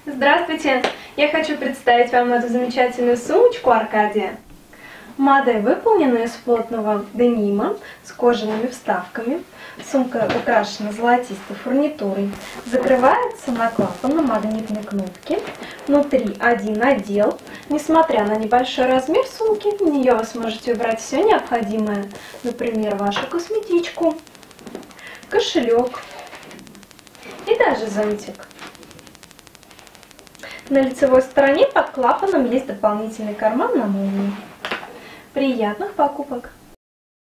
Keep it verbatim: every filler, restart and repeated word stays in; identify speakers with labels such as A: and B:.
A: Здравствуйте! Я хочу представить вам эту замечательную сумочку Аркадия. Модель выполнена из плотного денима с кожаными вставками. Сумка украшена золотистой фурнитурой. Закрывается на клапан на магнитной кнопке. Внутри один отдел. Несмотря на небольшой размер сумки, в нее вы сможете убрать все необходимое. Например, вашу косметичку, кошелек и даже зонтик. На лицевой стороне под клапаном есть дополнительный карман на молнии. Приятных покупок!